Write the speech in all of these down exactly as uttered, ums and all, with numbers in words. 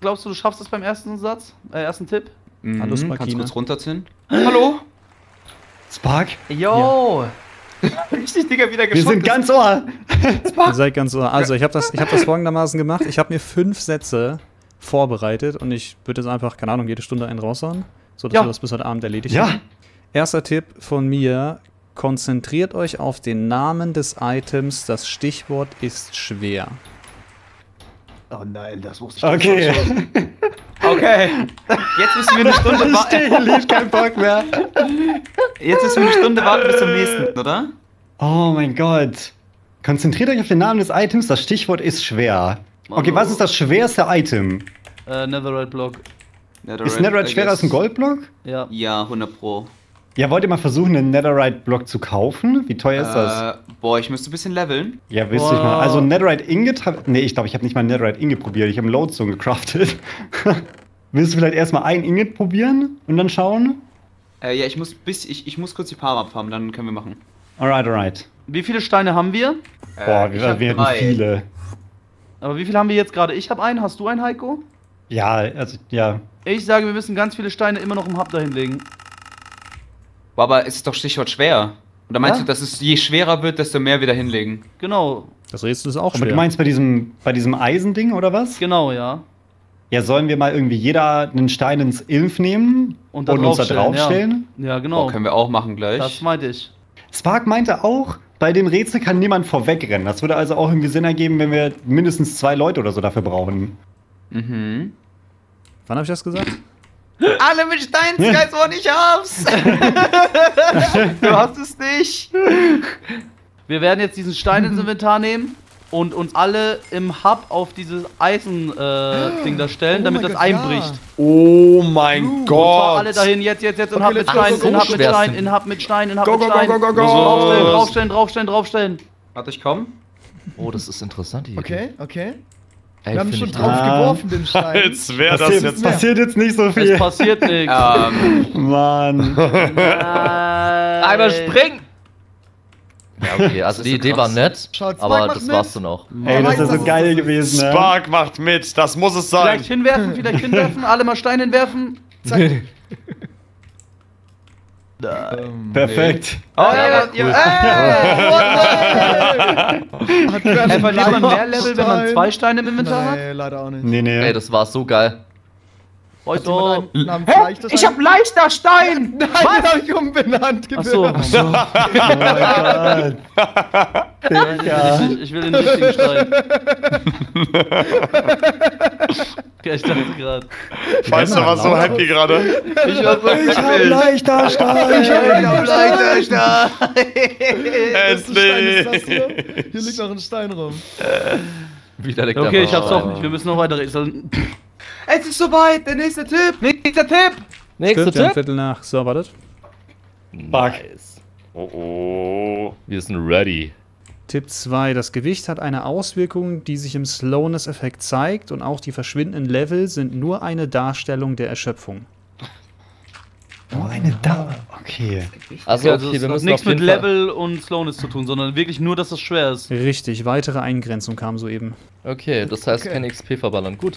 glaubst du, du schaffst das beim ersten Satz? Äh, ersten Tipp? Mhm. Hallo, Kannst du Sparkina. kurz runterziehen? Hallo? Spark? Yo! Richtig, Digga, wieder Wir geschockt. sind ganz ohr. Ihr seid ganz so. Also, ich habe das, ich hab das folgendermaßen gemacht. Ich habe mir fünf Sätze vorbereitet und ich würde jetzt einfach, keine Ahnung, jede Stunde einen raushauen, sodass Ja. wir das bis heute Abend erledigt Ja. haben. Erster Tipp von mir: Konzentriert euch auf den Namen des Items. Das Stichwort ist schwer. Oh nein, das wusste ich Okay. Okay. Jetzt müssen wir eine Stunde warten. Stehen, lief kein Bock mehr. Jetzt müssen wir eine Stunde warten bis zum nächsten, oder? Oh mein Gott. Konzentriert euch auf den Namen des Items. Das Stichwort ist schwer. Okay, was ist das schwerste Item? Äh, Netherite Block. Ist Netherite schwerer als ein Goldblock? Ja. Ja, hundert Pro. Ja, wollt ihr mal versuchen, einen Netherite-Block zu kaufen? Wie teuer ist das? Äh, boah, ich müsste ein bisschen leveln. Ja, wüsste ich mal. Wow. Also ein Netherite Ingot hab, nee, ich glaube, ich habe nicht mal ein Netherite Ingot probiert. Ich habe einen Lodestone gecraftet. Willst du vielleicht erstmal ein Ingot probieren und dann schauen? Äh, ja, ich muss bis ich, ich muss kurz die Power abfarmen, dann können wir machen. Alright, alright. Wie viele Steine haben wir? Boah, Äh, ich wir, hab wir hatten drei. viele. Aber wie viele haben wir jetzt gerade? Ich habe einen, hast du einen, Heiko? Ja, also, ja. Ich sage, wir müssen ganz viele Steine immer noch im Hub dahin legen. Boah, aber es ist doch Stichwort schwer. Oder meinst Ja? du, dass es je schwerer wird, desto mehr wieder hinlegen? Genau, Das Rätsel ist auch Aber schwer. du meinst bei diesem, bei diesem Eisending oder was? genau, ja. Ja, sollen wir mal irgendwie jeder einen Stein ins Ilf nehmen Und da uns da draufstellen, draufstellen? Ja, ja genau. Boah, können wir auch machen gleich. Das meinte ich. Spark meinte auch, bei dem Rätsel kann niemand vorwegrennen. Das würde also auch irgendwie Sinn ergeben, wenn wir mindestens zwei Leute oder so dafür brauchen. Mhm. Wann habe ich das gesagt? Alle mit Steinskys und ich hab's! Du hast es nicht! Wir werden jetzt diesen Stein ins Inventar nehmen und uns alle im Hub auf dieses Eisen-Ding äh, da stellen, Oh damit mein das Gott, einbricht. Oh mein Und zwar alle Gott. dahin, jetzt, jetzt, jetzt, in Okay, Hub mit let's go, Stein, go, in go, Hub mit schwersten. Stein, in Hub mit Stein, in Hub Go, mit go, go, Stein. go, go, go. Draufstellen, draufstellen, draufstellen, draufstellen. Warte, ich komm. Oh, das ist interessant hier. Okay, okay. Ey, Wir haben find schon ich- drauf Ah. geworfen, den Stein. Als wäre das Passiert, jetzt. passiert jetzt nicht so Es viel. passiert nichts. Ähm, Mann. Nein. Einmal springen! Ja, okay, also die so Idee krass. war nett, Schaut, Spike aber macht das mit. war's dann auch. Ey, das weiß, ist dass so es geil das ist. gewesen, ne? Spark macht mit, das muss es sein. Vielleicht hinwerfen, vielleicht hinwerfen, alle mal Steine hinwerfen. Zack. Perfekt. oh, ja, ja, Hat wer Äh, einen verliert man mehr Stein? Level, wenn man zwei Steine im Inventar hat? Nee, leider auch nicht. Nee, nee. Ey, das war so geil. Heute Hat so. jemand einen namens leichter Ich hab leichter Stein! Nein, den hab ich umbenannt. Achso. Oh mein Gott. Digga. Ich, ich will den richtigen Stein. Ja, ich dachte gerade. Weißt du, was so happy gerade? Ich war so Ich hab leichter Stein. Ich hab leichter Stein. Es Was für ein Stein ist das nicht. hier? Hier liegt noch ein Stein rum. Wieder liegt Okay, einfach ich hab's Stein. doch nicht. Wir müssen noch weiter rätseln. Es ist soweit, der nächste Tipp! Nächster Tipp! Nächster Stimmt, ja, ein Tipp. Viertel nach. So, wartet. Nice. Oh oh. Wir sind ready. Tipp zwei. Das Gewicht hat eine Auswirkung, die sich im Slowness-Effekt zeigt und auch die verschwindenden Level sind nur eine Darstellung der Erschöpfung. Oh, eine da. Okay. Also, Also okay, es wir hat müssen nichts auf jeden mit Fall... Level und Slowness zu tun, sondern wirklich nur, dass es schwer ist. Richtig, weitere Eingrenzung kam soeben. Okay, das heißt Okay. keine X P verballern. Gut.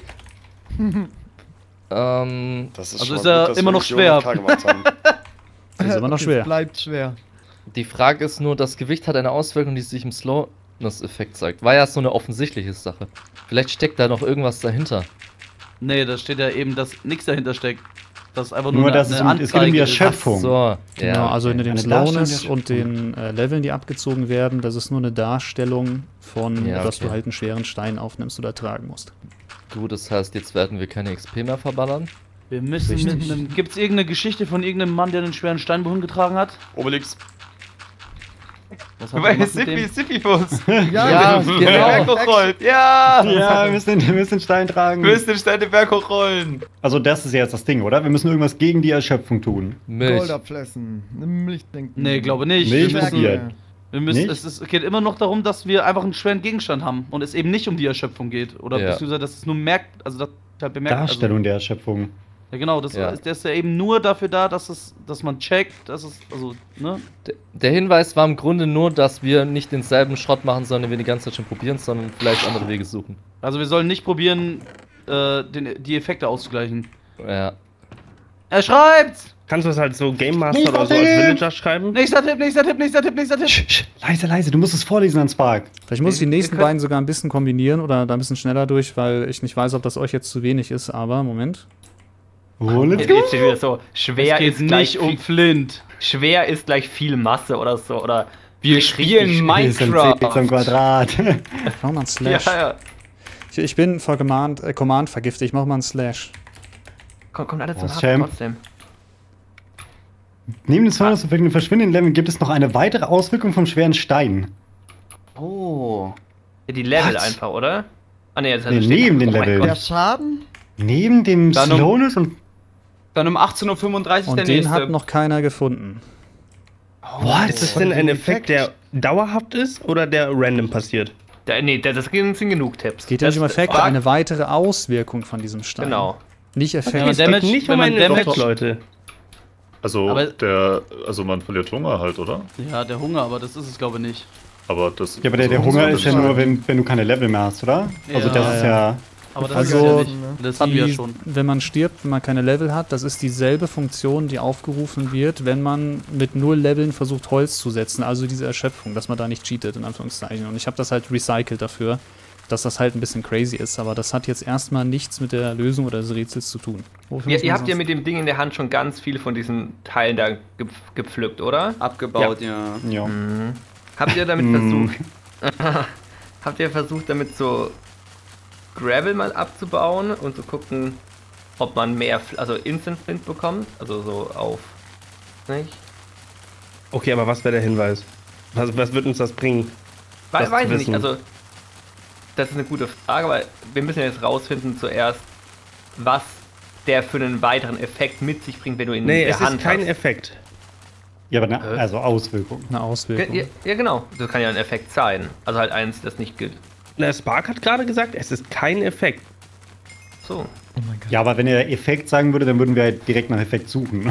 ähm, Das ist Also schon ist mal ja gut, dass immer wir noch nicht schwer. hundert K gemacht haben. Das ist immer noch Okay, schwer. Es bleibt schwer. die Frage ist nur, das Gewicht hat eine Auswirkung, die sich im Slowness-Effekt zeigt. War ja so eine offensichtliche Sache. Vielleicht steckt da noch irgendwas dahinter. Nee, da steht ja eben, dass nichts dahinter steckt. Das ist einfach nur, Nur, eine, dass es, eine um- es geht um die Anzeige ist. Erschöpfung. So, Genau, ja. also hinter dem Eine Darstellung Slowness der und den äh, Leveln, die abgezogen werden, das ist nur eine Darstellung von, Ja, dass okay. du halt einen schweren Stein aufnimmst oder tragen musst. Gut, das heißt, jetzt werden wir keine X P mehr verballern. Wir müssen mit einem. Gibt's irgendeine Geschichte von irgendeinem Mann, der einen schweren Stein wohin getragen hat? Obelix. Was hat er Weil gemacht mit Sippy, dem? Sisyphus! Ja, Den genau. Berg hochrollt! Ja! Ja, wir müssen, wir müssen den Stein tragen. Wir müssen den Stein den Berg hochrollen! Also das ist ja jetzt das Ding, oder? Wir müssen irgendwas gegen die Erschöpfung tun. Milch. Golderflessen. Eine Milch denken. Nee, glaube nicht. Milch wir ist müssen, Bier. wir müssen, Nicht? es, ist, es geht immer noch darum, dass wir einfach einen schweren Gegenstand haben und es eben nicht um die Erschöpfung geht. Oder Ja. beziehungsweise, dass es nur merkt, also das halt bemerkt. Darstellung der Erschöpfung. Also, ja, genau, das Ja. ist, der ist ja eben nur dafür da, dass es, dass man checkt, dass es, also, ne? D- Der Hinweis war im Grunde nur, dass wir nicht denselben Schrott machen, sondern wir die ganze Zeit schon probieren, sondern vielleicht andere Wege suchen. Also wir sollen nicht probieren, äh, den, die Effekte auszugleichen. Ja. Er schreibt! Kannst du das halt so Game Master Nächster oder so als Tipp. Villager schreiben? Nächster Tipp, nächster Tipp, nächster Tipp, nächster Tipp. Sch, sch, leise, leise, du musst es vorlesen an Spark. Vielleicht muss ich die Wir- nächsten wir können- beiden sogar ein bisschen kombinieren oder da ein bisschen schneller durch, weil ich nicht weiß, ob das euch jetzt zu wenig ist, aber Moment. Oh, let's Jetzt go. jetzt steht wieder so, schwer Es geht ist gleich nicht um viel, Flint. schwer ist gleich viel Masse oder so. Oder Wir richtig spielen schwer. Hier ist ein C zum Quadrat. Mach mal einen Ja, Slash. ja. Ich, ich bin vor Command, äh, Command vergiftet, ich mach mal einen Slash. Komm, kommt alle zum Was, Hub Champ? trotzdem. Neben den Sonos-Effekten und verschwindenden Leveln gibt es noch eine weitere Auswirkung vom schweren Stein. Oh. Ja, die Level What? einfach, oder? Ah ne, das Nee, steht- neben den oh mein Leveln. Gott. Der Schaden? Neben dem Dann um- Slowness und. Dann um achtzehn Uhr fünfunddreißig Und der den nächste. hat noch keiner gefunden. What? Ist das denn ein Effekt, der dauerhaft ist oder der random passiert? Da, nee, das das sind genug Tipps. Es geht ja nicht um Das- Effekte, Spark- eine weitere Auswirkung von diesem Stein. Genau. Nicht Ja, Effekte. man Es geht Damage- nicht wenn um man einen Damage- Effekt, Leute. Also, Aber- der, also man verliert Hunger halt, oder? Ja, der Hunger, aber das ist es, glaube ich, nicht. Aber das. Ja, aber der, der also, Hunger so ist ja ein nur, wenn, wenn du keine Level mehr hast, oder? Also, Ja. das ist ja. Aber das Also, ist ja nicht. ne? Das haben wir ja Die- schon. Wenn man stirbt, wenn man keine Level hat, das ist dieselbe Funktion, die aufgerufen wird, wenn man mit null Leveln versucht, Holz zu setzen. Also diese Erschöpfung, dass man da nicht cheatet, in Anführungszeichen. Und ich habe das halt recycelt dafür, dass das halt ein bisschen crazy ist. Aber das hat jetzt erstmal nichts mit der Lösung oder des Rätsels zu tun. Wofür Ihr, muss ihr man habt ja sonst- mit dem Ding in der Hand schon ganz viele von diesen Teilen da gep gepflückt, oder? Abgebaut, ja. Ja. Habt ihr damit Mm. versucht. Habt ihr versucht, damit so Gravel mal abzubauen und zu gucken, ob man mehr, Fl- also Instant Flint bekommt? Also so auf. Nicht? Okay, aber was wäre der Hinweis? Was, was wird uns das bringen? Weil, Das weiß zu ich nicht, wissen. also das ist eine gute Frage, weil wir müssen jetzt rausfinden zuerst, was der für einen weiteren Effekt mit sich bringt, wenn du ihn Nee, in der es Hand ist kein hast. Effekt. Ja, aber ne, also Auswirkung. Eine Ja, Auswirkung. ja, ja, genau. Das kann ja ein Effekt sein. Also halt eins, das nicht gilt. Na, Spark hat gerade gesagt, es ist kein Effekt. So. Ja, aber wenn er Effekt sagen würde, dann würden wir halt direkt nach Effekt suchen.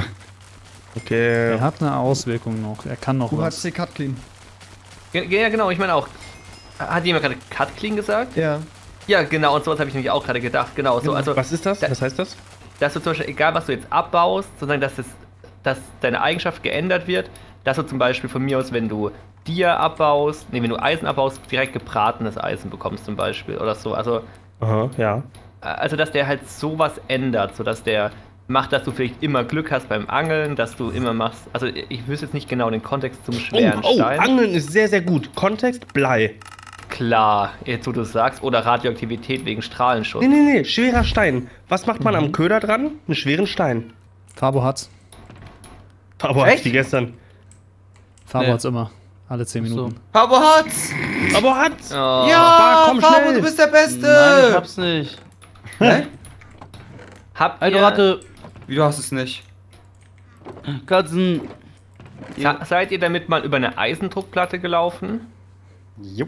Okay. Er hat eine Auswirkung noch. Er kann noch U H was. C Cut Clean. Ja, ja, genau, ich meine auch. Hat jemand gerade Cut Clean gesagt? Ja. Ja, genau, und sowas habe ich nämlich auch gerade gedacht. Genau, so, also, Was ist das? da- Was heißt das? dass du zum Beispiel, egal was du jetzt abbaust, sondern dass, es, dass deine Eigenschaft geändert wird, dass du zum Beispiel von mir aus, wenn du Dia abbaust, nee, wenn du Eisen abbaust, direkt gebratenes Eisen bekommst zum Beispiel oder so. Also, Aha, ja. also dass der halt sowas ändert, sodass der macht, dass du vielleicht immer Glück hast beim Angeln, dass du immer machst. Also ich wüsste jetzt nicht genau den Kontext zum Oh, schweren oh, Stein. Angeln ist sehr, sehr gut. Kontext, Blei. Klar, jetzt wo du es sagst, oder Radioaktivität wegen Strahlenschutz. Nee, nee, nee, schwerer Stein. Was macht man am Köder dran? Einen schweren Stein. Fabo hat's. Aber Echt? wie gestern. Fabo Nee. hat's immer. Alle zehn So. Minuten. Pabo hat's! Aber hat's! Oh. Ja, komm, Pabo, schnell. du bist der Beste! Nein, ich hab's nicht. Hä? Habt Alter, ihr, warte. Wie, du hast es nicht? Katzen. se- seid ihr damit mal über eine Eisendruckplatte gelaufen? Jupp.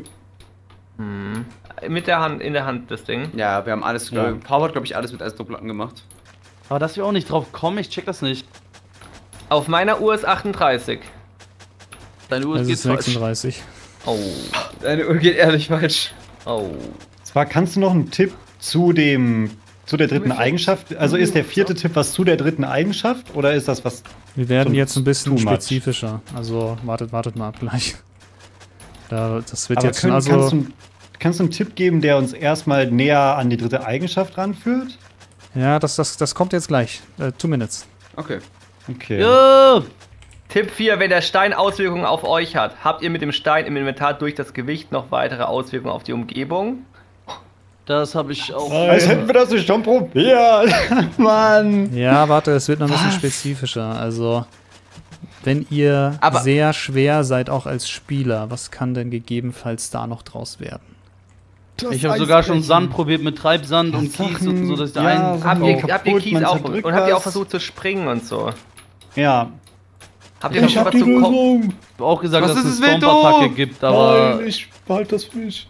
Mit der Hand, in der Hand das Ding. Ja, wir haben alles, Ja. ja. Pabo hat, glaube ich, alles mit Eisdruckplatten gemacht. Aber dass wir auch nicht drauf kommen, ich check das nicht. Auf meiner Uhr ist achtunddreißig. Deine Uhr Das geht ist falsch. sechsunddreißig. Oh. Deine Uhr geht ehrlich falsch. Oh. Zwar kannst du noch einen Tipp zu dem zu der dritten Eigenschaft. Also ist der vierte Tipp was zu der dritten Eigenschaft oder ist das was? Wir werden Schon jetzt ein bisschen too much. spezifischer. Also wartet, wartet mal ab gleich. Da, das wird Aber jetzt können, also. kannst, du, kannst du einen Tipp geben, der uns erstmal näher an die dritte Eigenschaft ranführt? Ja, das, das, das kommt jetzt gleich. Äh, two minutes. Okay. Okay. Ja. Tipp vier, wenn der Stein Auswirkungen auf euch hat, habt ihr mit dem Stein im Inventar durch das Gewicht noch weitere Auswirkungen auf die Umgebung? Das habe ich auch. Als hätten wir das nicht schon probiert. Mann. Ja, warte, es wird noch ein bisschen spezifischer. Also, wenn ihr Aber- sehr schwer seid, auch als Spieler, was kann denn gegebenenfalls da noch draus werden? Das Ich habe sogar schon Eisbrechen. Sand probiert mit Treibsand Ja, und Kies, Sachen, und so dass ich da ja, einen. so- Habt ihr, kaputt, habt ihr Kies man auch zerdrückt und habt ihr auch was. versucht zu springen und so? Ja. Habt ihr versucht, was zu kommen? Ich hab auch gesagt, Was dass ist es es, eine Veto? Stomp-Attacke gibt, aber. ich behalte das für mich.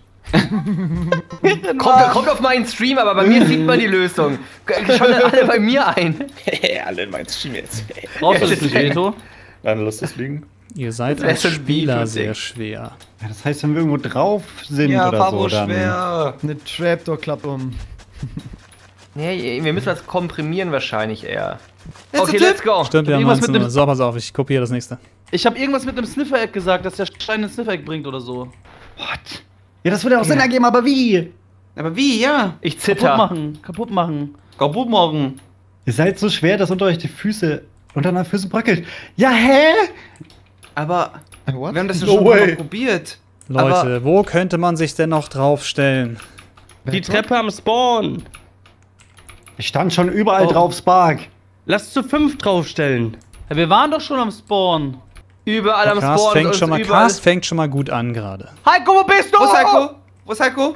Kommt, kommt auf meinen Stream, aber bei mir sieht man die Lösung. Schaltet alle bei mir ein. Alle in mein Stream jetzt. Brauchst du das nicht, Veto? Nein, lass das liegen. Ihr seid Das als ist ein Spieler Video-Ding. sehr schwer. Ja, das heißt, wenn wir irgendwo drauf sind Ja, oder Pabo so, dann. schwer. Eine Trapdoor-Klappe um. Nee, wir müssen das komprimieren wahrscheinlich eher. Letzter Okay, Tipp. let's go. Stimmt, wir haben Irgendwas mit neunzehn Uhr. dem- So, pass auf, ich kopiere das nächste. Ich habe irgendwas mit einem Sniffer-Egg gesagt, dass der Stein ein Sniffer-Egg bringt oder so. What? Ja, das würde auch Sinn ergeben, aber wie? Aber wie, ja? Ich Kaputt zitter. machen, kaputt machen. Kaputt machen. Ihr seid so schwer, dass unter euch die Füße unter den Füßen bröckelt. Ja, hä? Aber What? wir haben das ja No schon mal way. probiert. Leute, wo könnte man sich denn noch draufstellen? Die Treppe am Spawn. Ich stand schon überall Oh. drauf, Spark. Lass zu fünf draufstellen. Ja, wir waren doch schon am Spawn. Überall am Cast Spawn. fängt, und schon mal, überall- Cast fängt schon mal gut an gerade. Heiko, wo bist du? Wo ist Heiko? Wo ist Heiko?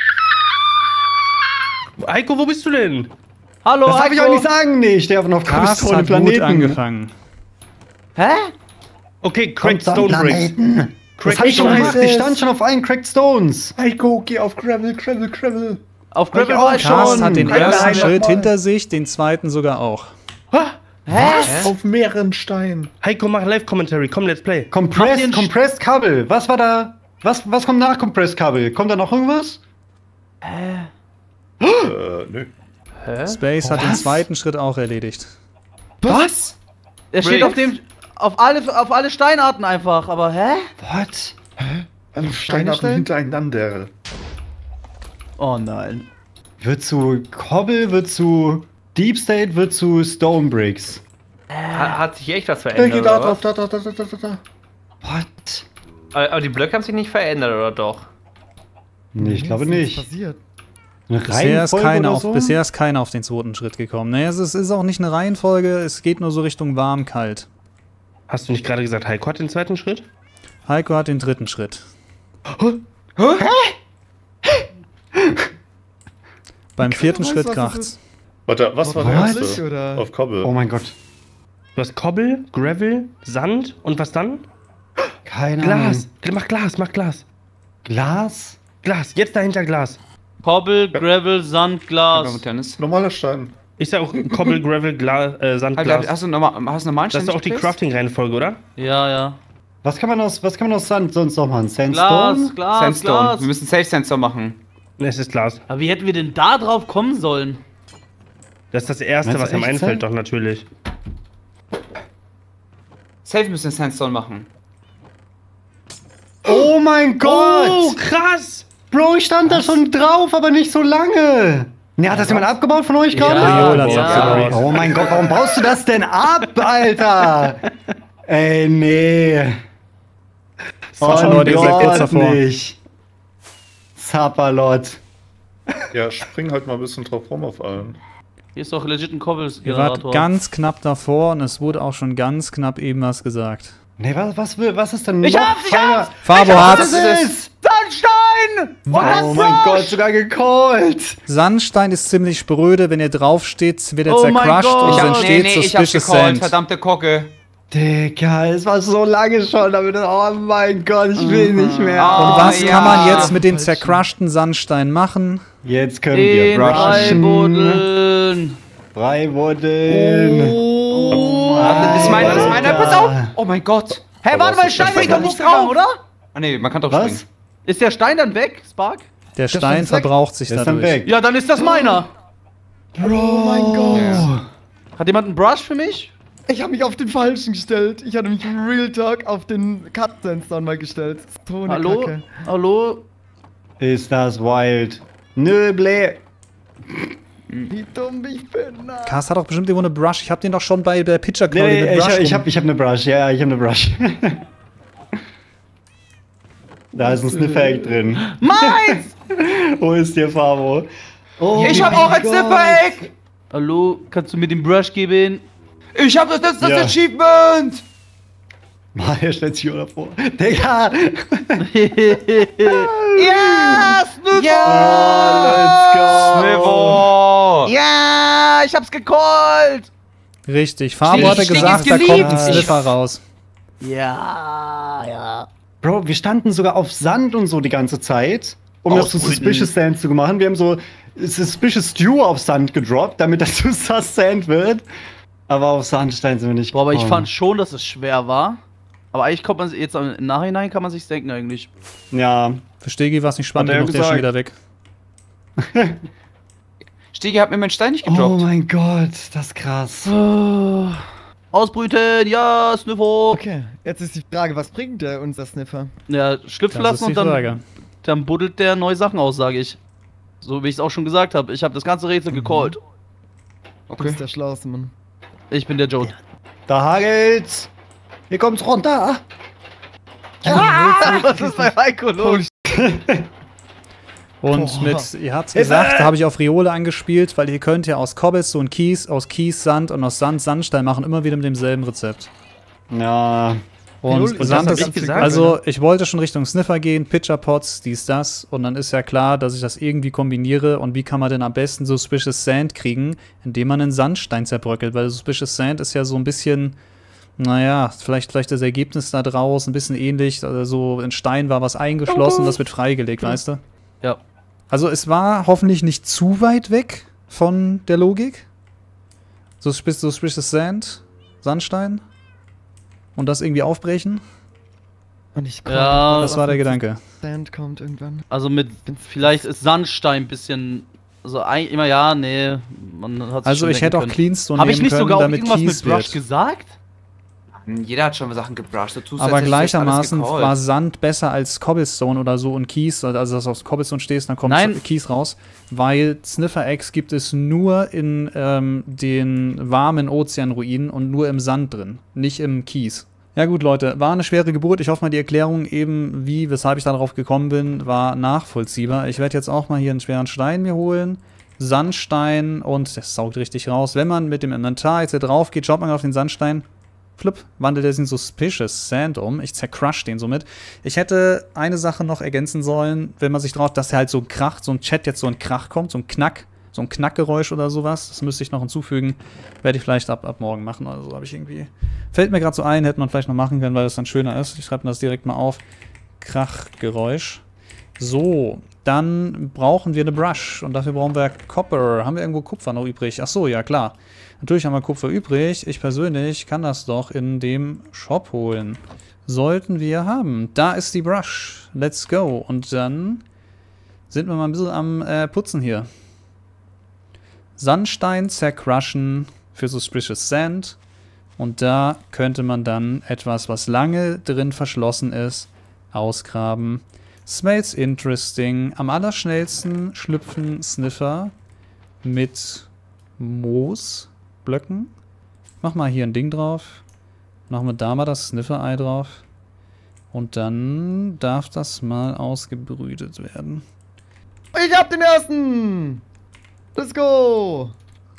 Heiko, wo bist du denn? Hallo, Das darf Heiko. ich auch nicht sagen, nee. Ich stehe auf einem Cast Cobblestone hat gut Planeten. angefangen. Hä? Okay, Kommt Cracked am Stone Bricks. Planeten. Das hab ich schon Stone gemacht. Ich stand schon auf allen Cracked Stones. Heiko, geh auf Gravel, Gravel, Gravel. Auf Gravel auch war ich Cast schon. hat den Keine ersten Ahnung, Schritt nochmal. hinter sich, den zweiten sogar auch. Hä? Auf mehreren Steinen. Heiko, mach Live-Commentary. Komm, let's play. Macht ihr Compressed, einen Compressed Kabel. Was war da? Was, was kommt nach Compressed Kabel? Kommt da noch irgendwas? Äh, nö. Hä? Space hat den Was? zweiten Schritt auch erledigt. Was? Er steht auf dem. Auf alle, auf alle Steinarten einfach, aber hä? What? Also Steinarten stellen? hintereinander. Oh nein. Wird zu Cobble, wird zu Deep State, wird zu Stone Bricks. Hat, hat sich echt was Äh, verändert? geh da oder drauf, was? da, da, da, da, da, da. What? Aber aber die Blöcke haben sich nicht verändert, oder doch? Nee, ich glaube Was ist nicht. passiert? Eine Bisher ist, Reihenfolge keiner oder auf, so? bisher ist keiner auf den zweiten Schritt gekommen. Naja, es ist, ist auch nicht eine Reihenfolge, es geht nur so Richtung warm-kalt. Hast du nicht gerade gesagt, Heiko hat den zweiten Schritt? Heiko hat den dritten Schritt. Beim vierten weiß, Schritt was das kracht's. ist. Warte, was war der Was? erste? Oder? Auf Cobble. Oh mein Gott. Du hast Cobble, Gravel, Sand und was dann? Keine Glas. Ahnung. Mach Glas, mach Glas. Glas? Glas, jetzt dahinter Glas. Cobble, Gravel, Sand, Glas. Tennis. Normaler Stein. Ich sag auch Cobble, Gravel, Glas, äh, Sand, Halt, Glas. hast du normal, hast du normalen Das ist doch auch die geplaced? Crafting-Reihenfolge, oder? Ja, ja. Was kann man aus, was kann man aus Sand sonst noch machen? Glas, Sandstone? Glas, Sandstone. Glas. Wir müssen Safe Sandstone machen. Ne, es ist Glas. Aber wie hätten wir denn da drauf kommen sollen? Das ist das Erste, Meinst du was einem echt einfällt, Sand? doch natürlich. Safe müssen wir Sandstone machen. Oh mein Gott! Oh, krass! Bro, ich stand da schon drauf, aber nicht so lange. Ne, hat das jemand abgebaut von euch gerade? Ja, Joel hat's ja. abgebaut. Oh mein Gott, warum baust du das denn ab, Alter? Ey, nee. war schon Oh Leute gesagt, kurz Gott, davor. nicht. Sapperlot. Ja, spring halt mal ein bisschen drauf rum auf allen. Hier ist doch legit ein Ihr wart Cobbles-Generator. ganz knapp davor und es wurde auch schon ganz knapp eben was gesagt. Nee, was, was, will- was ist denn Ich noch hab's, ich feiner? hab's! Fabo Was hat's. ist es? Sandstein! Oh mein Gott, sogar gecallt. Sandstein ist ziemlich spröde, wenn er draufsteht, wird er Oh mein zercrushed Gott. und Ich es hab- entsteht ich hab's suspicious gecallt, Sand. verdammte Kocke. Digga, es war so lange schon, damit, oh mein Gott, ich will nicht mehr. Ah, Und was ja. kann man jetzt mit dem zercrushten Sandstein machen? Jetzt können wir Den brushen. Freibuddeln. Freibuddeln. Oh. Das ist meine, das ist meine, Alter. pass auf! Oh mein Gott! Hä, warte mal, Stein ist doch nicht drauf, oder? Ah ne, man kann doch Was? springen. Ist der Stein dann weg, Spark? Der Stein ist weg. verbraucht sich Der ist dann dadurch. weg. Ja, dann ist das meiner. Oh mein Gott. Ja. Hat jemand einen Brush für mich? Ich habe mich auf den falschen gestellt. Ich hatte mich Real Talk auf den Cut Sandstone mal gestellt. So eine Hallo? Kacke. Hallo? Ist das wild. Nöble. Wie dumm ich bin. Na. Cast hat doch bestimmt irgendwo eine Brush. Ich hab den doch schon bei der Pitcher Nee, Cloud nee, eine ich, Brush ich rum. hab, ich hab eine Brush. Ja, ja, ich hab eine Brush. Da ist ein Sniffer-Egg drin. Meins! Wo ist der Fabo? Oh Ich hab mein auch ein Gott. Sniffer-Egg! Hallo, kannst du mir den Brush geben? Ich hab das, das, ist das Ja. Achievement! Mario stellt sich oder vor. Digga! Ja, Sniffer! Ja! Snivo! Ja, ich hab's gecallt! Richtig. Fabo Stich- hatte Stich gesagt, ist da geliebt. kommt ein Sniffer raus. Ja, ja. Bro, wir standen sogar auf Sand und so die ganze Zeit, um das zu Ausbrüten. Suspicious Sand zu machen. Wir haben so Suspicious Stew auf Sand gedroppt, damit das zu Sus Sand wird. Aber auf Sandstein sind wir nicht Boah, aber ich gekommen. fand schon, dass es schwer war. Aber eigentlich kommt man jetzt im Nachhinein kann man sich's denken eigentlich. Ja. Für Stegi war es nicht spannend Hat er genug, der ist schon wieder gesagt. weg. Stegi hat mir meinen Stein nicht Oh gedroppt. mein Gott, das ist krass. Oh. Ausbrüten, ja, Sniffer. Okay, jetzt ist die Frage, was bringt der unser Sniffer? Ja, schlüpfen Das ist lassen die und dann, Frage. dann buddelt der neue Sachen aus, sage ich. So wie ich es auch schon gesagt habe. Ich habe das ganze Rätsel gecallt. Du Okay. bist der Schlauste, Mann. Ich bin der Joe. Da hagelt's. Hier kommt's runter. Was ist bei Heiko los? Und Boah. mit, ihr habt's gesagt, da habe ich auf Riole angespielt, weil ihr könnt ja aus Cobblestone Kies, aus Kies Sand und aus Sand Sandstein machen, immer wieder mit demselben Rezept. Ja. Und Riole, das Sand hab ist, ich gesagt, also ich wollte schon Richtung Sniffer gehen, Pitcher Pots, dies, das, und dann ist ja klar, dass ich das irgendwie kombiniere. Und wie kann man denn am besten Suspicious Sand kriegen, indem man einen Sandstein zerbröckelt, weil Suspicious Sand ist ja so ein bisschen, naja, vielleicht, vielleicht das Ergebnis da draus ein bisschen ähnlich, also so in Stein war was eingeschlossen, das wird freigelegt, weißt du? Ja. Also es war hoffentlich nicht zu weit weg von der Logik. So Suspicious Sand, Sandstein. Und das irgendwie aufbrechen. Und ich Ja, Das war der Gedanke. Sand kommt irgendwann. Also mit, vielleicht ist Sandstein ein bisschen, also eigentlich immer, ja, nee, man hat sich Also schon ich hätte auch denken können. Cleanstone Habe ich nehmen nicht können, sogar auch damit irgendwas Kies mit Brush wird. gesagt? Jeder hat schon Sachen gebrusht. Du tust, Aber als hättest du das alles gleichermaßen gecallt. war Sand besser als Cobblestone oder so und Kies, also dass du auf Cobblestone stehst, dann kommt Nein. Kies raus, weil Sniffer Eggs gibt es nur in ähm, den warmen Ozeanruinen und nur im Sand drin, nicht im Kies. Ja gut, Leute, war eine schwere Geburt. Ich hoffe mal, die Erklärung eben, wie, weshalb ich darauf gekommen bin, war nachvollziehbar. Ich werde jetzt auch mal hier einen schweren Stein mir holen. Sandstein und das saugt richtig raus. Wenn man mit dem Inventar jetzt hier drauf geht, schaut man auf den Sandstein. Flipp, wandelt er sich in Suspicious Sand um. Ich zercrush den somit. Ich hätte eine Sache noch ergänzen sollen, wenn man sich drauf, dass er halt so kracht, so ein Chat jetzt so ein Krach kommt, so ein Knack, so ein Knackgeräusch oder sowas. Das müsste ich noch hinzufügen. Werde ich vielleicht ab, ab morgen machen. Also habe ich irgendwie. Fällt mir gerade so ein, hätte man vielleicht noch machen können, weil das dann schöner ist. Ich schreibe mir das direkt mal auf. Krachgeräusch. So, dann brauchen wir eine Brush. Und dafür brauchen wir Copper. Haben wir irgendwo Kupfer noch übrig? Ach so, ja klar. Natürlich haben wir Kupfer übrig. Ich persönlich kann das doch in dem Shop holen. Sollten wir haben. Da ist die Brush. Let's go. Und dann sind wir mal ein bisschen am äh, Putzen hier. Sandstein zercrushen für Suspicious Sand. Und da könnte man dann etwas, was lange drin verschlossen ist, ausgraben. Smells interesting. Am allerschnellsten schlüpfen Sniffer mit Moosblöcken. Mach mal hier ein Ding drauf. Machen wir da mal das Sniffer-Ei drauf. Und dann darf das mal ausgebrütet werden. Ich hab den ersten! Let's go!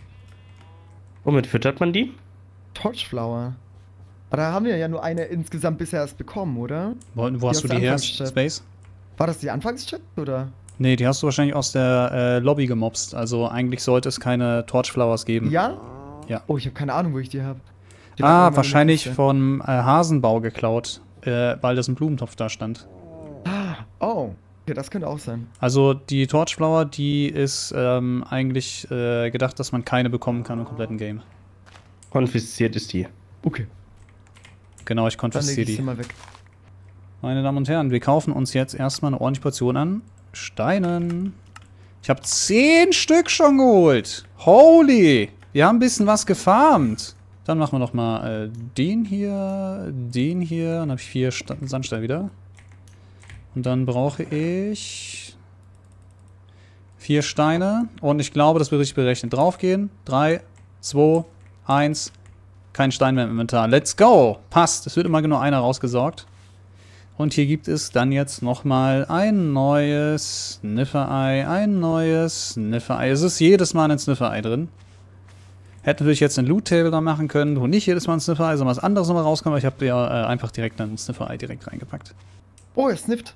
Womit füttert man die? Torchflower. Aber da haben wir ja nur eine insgesamt bisher erst bekommen, oder? Wo, wo hast aus du der die her, Anfangschat. Space? War das die Anfangschat, oder? Nee, die hast du wahrscheinlich aus der äh, Lobby gemobst. Also eigentlich sollte es keine Torchflowers geben. Ja? Ja. Oh, ich habe keine Ahnung, wo ich die habe. Ah, wahrscheinlich vom äh, Hasenbau geklaut, äh, weil das ein Blumentopf da stand. Oh, okay, das könnte auch sein. Also die Torchflower, die ist ähm, eigentlich äh, gedacht, dass man keine bekommen kann im kompletten Game. Konfisziert ist die. Okay, Genau, ich dann lege konfisziere ich sie die. mal weg. Meine Damen und Herren, wir kaufen uns jetzt erstmal eine ordentliche Portion an Steinen. Ich habe zehn Stück schon geholt. Holy! Wir haben ein bisschen was gefarmt. Dann machen wir noch mal äh, den hier, den hier. Dann habe ich vier Sta Sandsteine wieder. Und dann brauche ich vier Steine. Und ich glaube, das wird richtig berechnet. Draufgehen. drei, zwei, eins. Kein Stein mehr im Inventar. Let's go! Passt. Es wird immer genau einer rausgesorgt. Und hier gibt es dann jetzt nochmal ein neues Sniffer-Ei, ein neues Sniffer-Ei. Es ist jedes Mal ein Sniffer-Ei drin. Hätten wir jetzt einen Loot-Table da machen können, wo nicht jedes Mal ein Sniffer-Ei, sondern was anderes nochmal rauskommt. Aber ich habe ja äh, einfach direkt ein Sniffer-Ei direkt reingepackt. Oh, er snifft.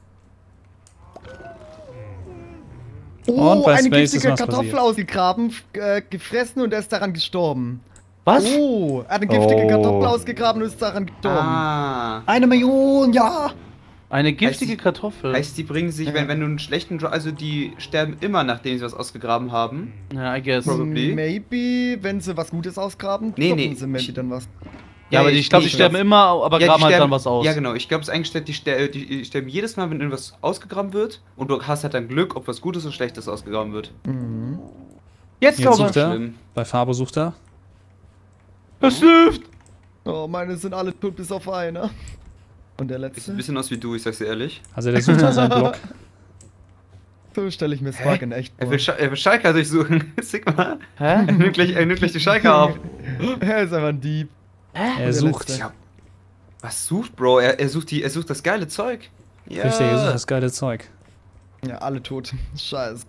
Und Oh, bei eine Space ist giftige was Kartoffel passiert. ausgegraben, äh, gefressen und er ist daran gestorben. Was? Oh, er hat eine giftige Oh. Kartoffel ausgegraben und ist daran gestorben. Ah. Eine Million, ja! Eine giftige Heißt- Kartoffel. Heißt, die bringen sich, wenn, wenn du einen schlechten Dro also die sterben immer, nachdem sie was ausgegraben haben. Ja, I guess. Probably. Maybe, wenn sie was Gutes ausgraben, Nee, droppen nee, sie maybe ich- dann was. Ja, aber die, ich glaube, die ich sterben glaub- immer, aber Ja, graben die halt sterben, dann was aus. Ja, genau. Ich glaube, es ist eingestellt, die, ster die, die sterben jedes Mal, wenn irgendwas ausgegraben wird. Und du hast halt dann Glück, ob was Gutes oder Schlechtes ausgegraben wird. Mhm. Jetzt, Jetzt glaube sucht ich. er. Schlimm. Bei Fabo sucht er. Es hilft. Oh, meine sind alle tot bis auf einer. Und der Sieht letzte? ein bisschen aus wie du, ich sag's dir ehrlich. Also der sucht an seinem Block. So stelle ich mir Spark in echt Er vor. will, Sch er will Schalker durchsuchen. Sigma. Hä? Er nimmt gleich, er nimmt gleich die Schalker auf. Er ist einfach ein Dieb. Er Der sucht. letzte. Ja. Was sucht, Bro? Er, er, sucht die, er sucht das geile Zeug. Ja. Richtig, er sucht das geile Zeug. Ja, alle tot. Scheiße.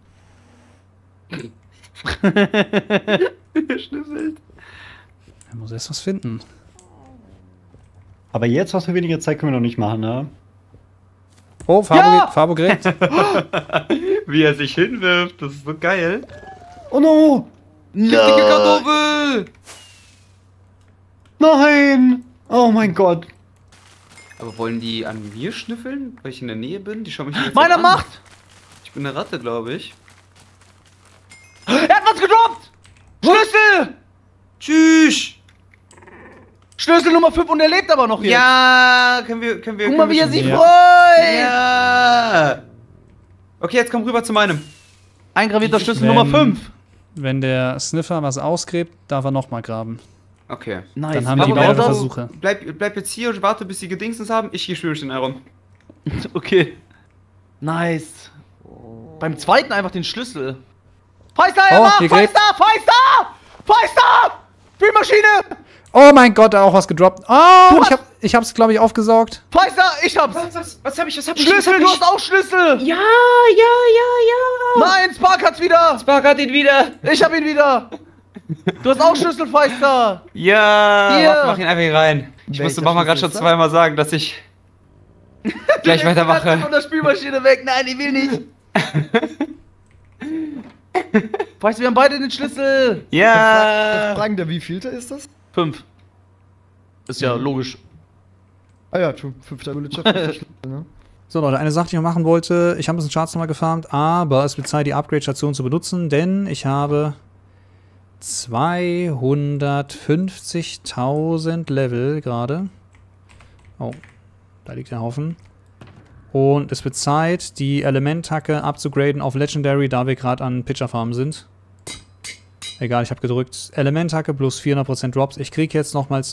Schnüffelt. Er muss erst was finden. Aber jetzt, was für weniger Zeit, können wir noch nicht machen, ne? Oh, Fabo, Ja! geht, Fabo gerät. Wie er sich hinwirft, das ist so geil. Oh no! Dicke Kartoffel! Nein! Oh mein Gott. Aber wollen die an mir schnüffeln, weil ich in der Nähe bin? Die schauen mich jetzt Meiner an. macht! Ich bin eine Ratte, glaube ich. Er hat was gedroppt! Schlüssel! Tschüss! Schlüssel Nummer fünf und er lebt aber noch jetzt. Ja, können wir, können wir. Guck können mal, wir wie er schon- sich Ja. freut! Ja! Okay, jetzt komm rüber zu meinem. Eingravierter Schlüssel Wenn- Nummer fünf. Wenn der Sniffer was ausgräbt, darf er nochmal graben. Okay. Nice. Dann haben wir die Aber beiden warte, Versuche. Bleib, bleib jetzt hier und warte, bis die Gedingsens haben. Ich gehe Spülmaschine herum. Okay. Nice. Beim zweiten einfach den Schlüssel. Feister, Oh, Emma! hier geht's. Feister! Feister! Feister! Spülmaschine! Oh mein Gott, da hat auch was gedroppt. Oh, Du ich, hab, ich hab's, glaube ich, aufgesaugt. Feister, ich hab's! Was, was, was hab ich, was hab ich? Schlüssel, du hast auch Schlüssel! Ja, ja, ja, ja. Nein, Spark hat's wieder! Spark hat ihn wieder. Ich hab ihn wieder! Du hast auch Schlüssel, Feister! Ja. Hier. Warte, mach ihn einfach hier rein. Ich Welcher musste Mama gerade Schlüssel schon ist das? zweimal sagen, dass ich gleich Von weitermache. der Spülmaschine weg! Nein, ich will nicht! Weißt du, wir haben beide den Schlüssel! Ja. Fragen der wievielte ist das? Fünf. Ist ja logisch. Ah ja, true. Fünfter Villager. fünfter Schlüssel, ne? So Leute, eine Sache, die ich noch machen wollte. Ich habe ein bisschen Charts nochmal gefarmt, aber es wird Zeit, die Upgrade-Station zu benutzen, denn ich habe zweihundertfünfzigtausend Level gerade. Oh, da liegt der Haufen. Und es wird Zeit, die Elementhacke abzugraden auf Legendary, da wir gerade an Pitcher-Farmen sind. Egal, ich habe gedrückt. Elementhacke plus vierhundert Prozent Drops. Ich kriege jetzt nochmals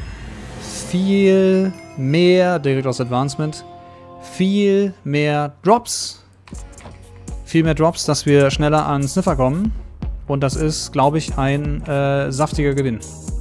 viel mehr, direkt aus Advancement, viel mehr Drops. Viel mehr Drops, dass wir schneller an Sniffer kommen. Und das ist, glaube ich, ein äh, saftiger Gewinn.